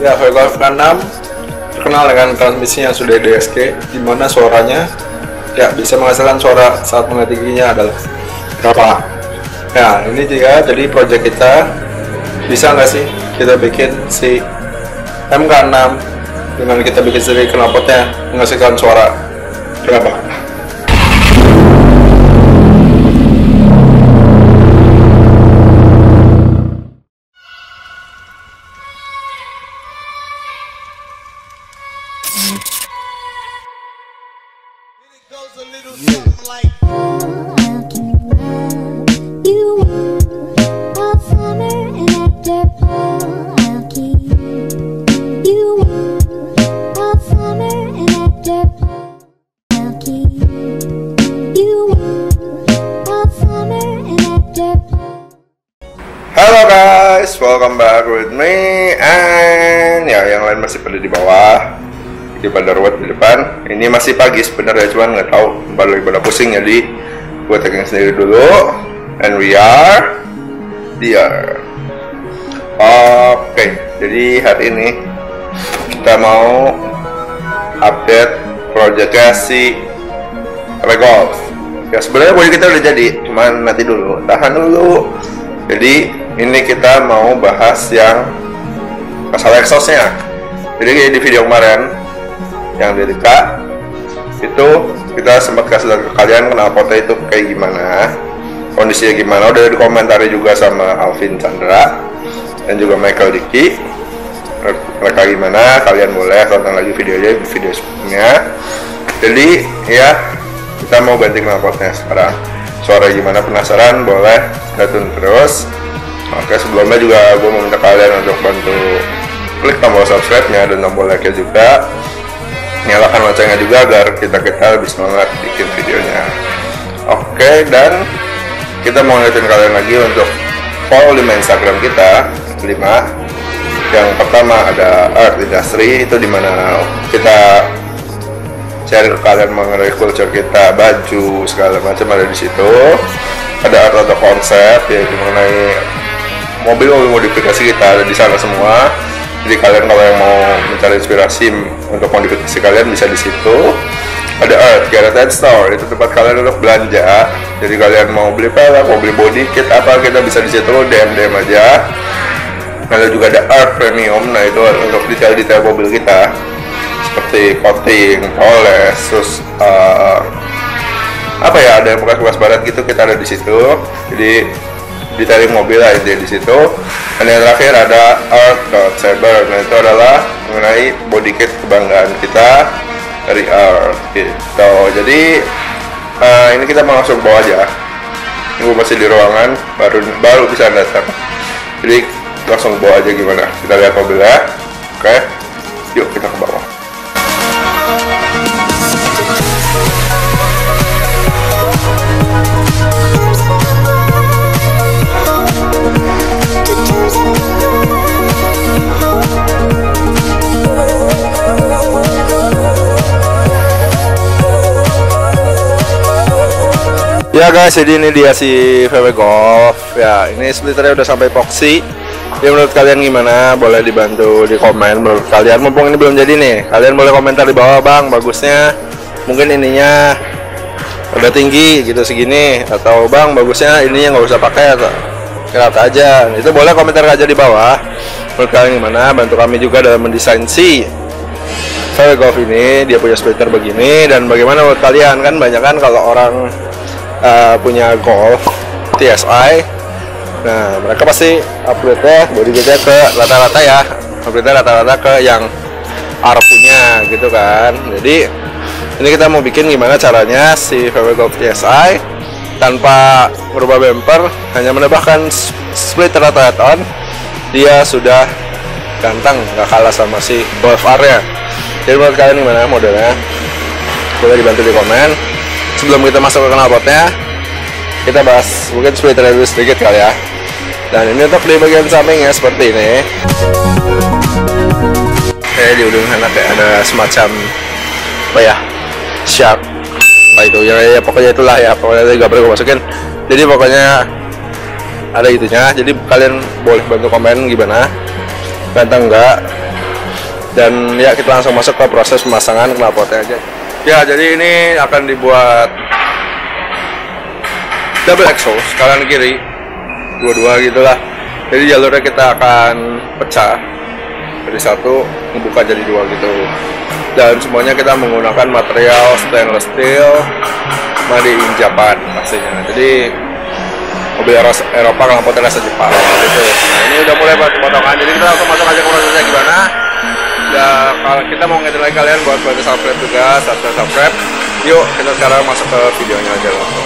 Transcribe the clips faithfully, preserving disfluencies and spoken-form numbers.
Ya, V Golf K enam terkenal dengan transmisi yang sudah D S G, di mana suaranya ya bisa menghasilkan suara saat mengetikinya adalah berapa. Nah, ini dia jadi project kita. Bisa nggak sih kita bikin si M K enam dengan kita bikin sendiri knalpotnya menghasilkan suara berapa? Halo guys, welcome back with me. And ya, yang lain masih pada di bawah, di pada ruwet di depan. Ini masih pagi sebenarnya, cuman nggak tahu baru pada pusing, jadi gue tagging sendiri dulu. And we are there. Oke, okay, jadi hari ini kita mau update projectnya si V Golf. Ya sebenarnya body kita udah jadi, cuman nanti dulu, tahan dulu. Jadi ini kita mau bahas yang masalah exhaustnya. Jadi di video kemarin yang dari Kak itu kita sempat kasih lihat ke kalian knalpotnya itu kayak gimana, kondisinya gimana. Udah dikomentari juga sama Alvin Chandra dan juga Michael Diki. Mereka gimana, kalian boleh tonton lagi videonya di video sebelumnya. Jadi ya kita mau ganti knalpotnya sekarang. Suara gimana, penasaran? Boleh datun terus. Oke, sebelumnya juga gue mau minta kalian untuk bantu klik tombol subscribe-nya dan tombol like-nya juga. Nyalakan loncengnya juga agar kita-kita lebih semangat bikin videonya. Oke, dan kita mau ngeliatin kalian lagi untuk follow lima Instagram kita. lima. Yang pertama ada Art Industry, itu dimana kita share ke kalian mengenai culture kita, baju segala macam ada di situ. Ada art atau konsep yaitu mengenai mobil-mobil modifikasi kita ada di sana semua. Jadi kalian kalau yang mau mencari inspirasi untuk modifikasi kalian bisa di situ. Ada art Garage Store, itu tempat kalian untuk belanja. Jadi kalian mau beli pelek, mau beli body kit apa, kita bisa di situ, D M D M aja. Lalu juga ada art premium, nah itu untuk detail-detail mobil kita seperti coating, poles, terus uh, apa ya, ada yang bekas-bekas barat gitu, kita ada di situ. Jadi detailing mobil lah intinya di situ. Dan yang terakhir ada Art Saber, nah itu adalah mengenai body kit kebanggaan kita dari Art gitu. Jadi uh, ini kita mau langsung bawa aja. Gue masih di ruangan, baru baru bisa datang. Jadi langsung bawa aja gimana? Kita lihat mobilnya. Oke, yuk kita ke bawah. Ya guys, jadi ini dia si V W Golf. Ya, ini splitternya udah sampai epoxy. Ya menurut kalian gimana? Boleh dibantu di komen menurut kalian. Mumpung ini belum jadi nih, kalian boleh komentar di bawah, bang bagusnya mungkin ininya udah tinggi gitu segini, atau bang bagusnya ininya nggak usah pakai atau rata aja. Itu boleh komentar aja di bawah. Menurut kalian gimana? Bantu kami juga dalam mendesain si V W Golf ini. Dia punya splitter begini, dan bagaimana menurut kalian? Kan banyak kan kalau orang uh, punya Golf T S I, nah mereka pasti upgrade-nya body kitnya ke rata-rata ya, upgrade-nya rata-rata ke yang R punya gitu kan. Jadi ini kita mau bikin gimana caranya si V W Golf T S I tanpa merubah bumper, hanya menambahkan splitter atau add-on, dia sudah ganteng, nggak kalah sama si Golf R nya. Jadi menurut kalian gimana modelnya? Boleh dibantu di komen. Sebelum kita masuk ke knalpotnya, kita bahas mungkin splitternya dulu sedikit kali ya. Dan ini untuk di bagian sampingnya seperti ini. Kayak di ujung sana kayak ada semacam apa ya, shark apa itu ya, ya pokoknya itulah ya, pokoknya gak perlu gue masukin. Jadi pokoknya ada itunya. Jadi kalian boleh bantu komen gimana, ganteng enggak. Dan ya kita langsung masuk ke proses pemasangan knalpotnya aja. Ya, jadi ini akan dibuat double exhaust kanan kiri, dua-dua gitulah. Jadi jalurnya kita akan pecah dari satu membuka jadi dua gitu. Dan semuanya kita menggunakan material stainless steel made in Japan pastinya. Jadi mobil Eropa knalpotnya rasa Jepang gitu. Nah, ini udah mulai buat potongan, jadi kita langsung masuk aja ke prosesnya gimana. Ya, kalau kita mau ngingetin kalian buat bantu subscribe juga, subscribe subscribe. Yuk kita sekarang masuk ke videonya aja langsung.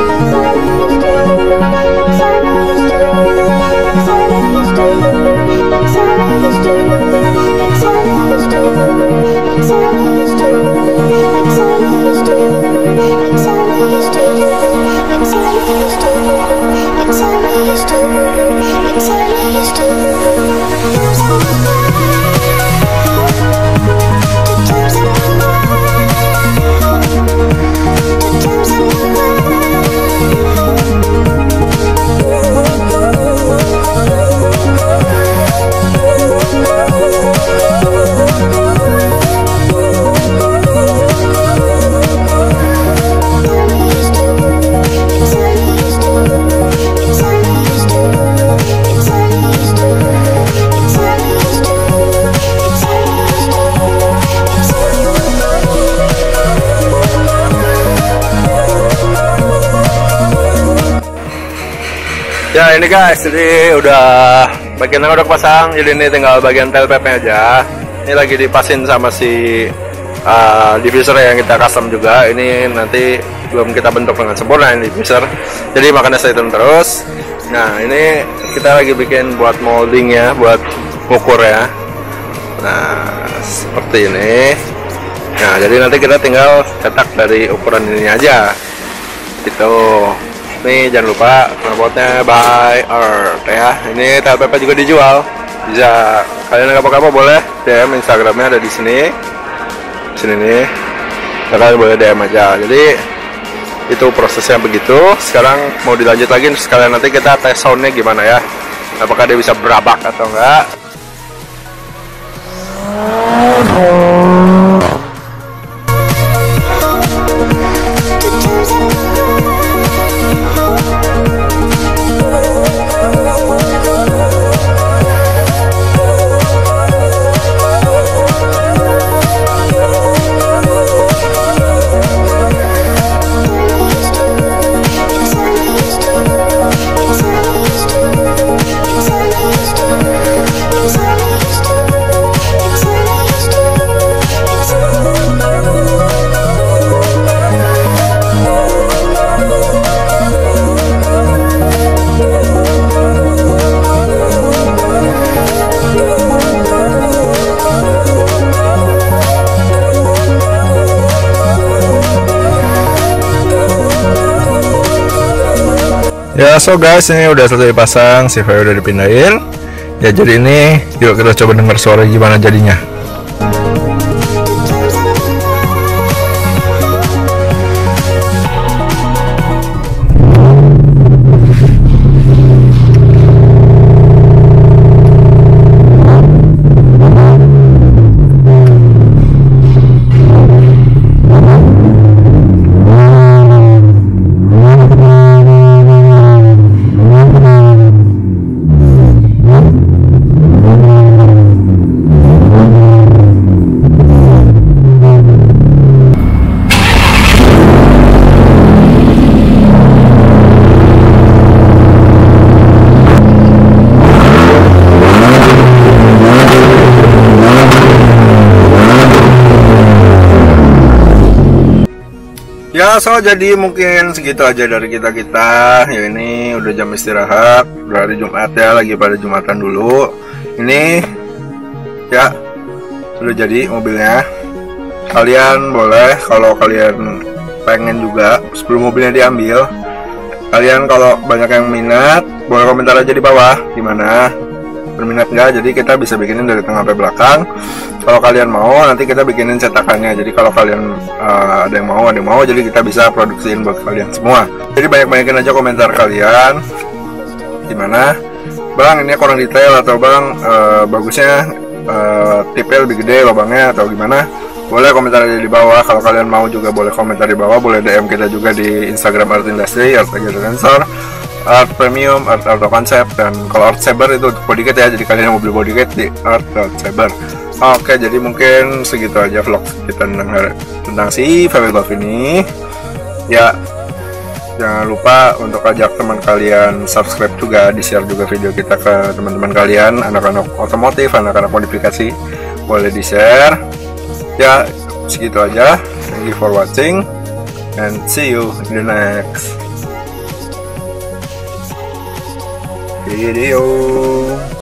Ya ini guys, jadi udah bagiannya udah kepasang, jadi ini tinggal bagian tail pipe-nya aja. Ini lagi dipasin sama si uh, diffuser yang kita custom juga. Ini nanti belum kita bentuk dengan sempurna ini diffuser, jadi makanya stay tune terus. Nah ini kita lagi bikin buat moldingnya, buat ukur ya. Nah seperti ini. Nah jadi nanti kita tinggal cetak dari ukuran ini aja gitu. Nih jangan lupa knalpotnya by Earth ya. Ini tail pipe juga dijual. Bisa kalian apa-apa boleh D M Instagramnya ada di sini. Sini nih. Kalian boleh D M aja. Jadi itu prosesnya begitu. Sekarang mau dilanjut lagi sekalian nanti kita tes soundnya gimana ya. Apakah dia bisa berabak atau enggak. Ya so guys, ini udah selesai dipasang, C V udah dipindahin. Ya jadi ini, yuk kita coba dengar suara gimana jadinya. Ya so jadi mungkin segitu aja dari kita-kita. Ya ini udah jam istirahat, udah hari Jumat ya, lagi pada Jumatan dulu. Ini ya sudah jadi mobilnya. Kalian boleh kalau kalian pengen juga sebelum mobilnya diambil, kalian kalau banyak yang minat boleh komentar aja di bawah gimana, berminat nggak. Jadi kita bisa bikinin dari tengah sampai belakang. Kalau kalian mau nanti kita bikinin cetakannya. Jadi kalau kalian uh, ada yang mau ada yang mau, jadi kita bisa produksiin buat kalian semua. Jadi banyak-banyakin aja komentar kalian gimana bang, ini kurang detail atau bang uh, bagusnya uh, tipnya lebih gede lubangnya atau gimana, boleh komentar aja di bawah. Kalau kalian mau juga boleh komentar di bawah, boleh D M kita juga di Instagram Art Industry, Art Sensor, Art Premium, Art Auto Concept, dan kalau Art Saber itu untuk body kit ya, jadi kalian yang mau beli body kit di Art Saber. Oke, jadi mungkin segitu aja vlog kita tentang, tentang si V W Golf ini ya. Jangan lupa untuk ajak teman kalian subscribe juga, di share juga video kita ke teman-teman kalian, anak-anak otomotif, anak-anak modifikasi, boleh di share ya. Segitu aja, thank you for watching and see you in the next video.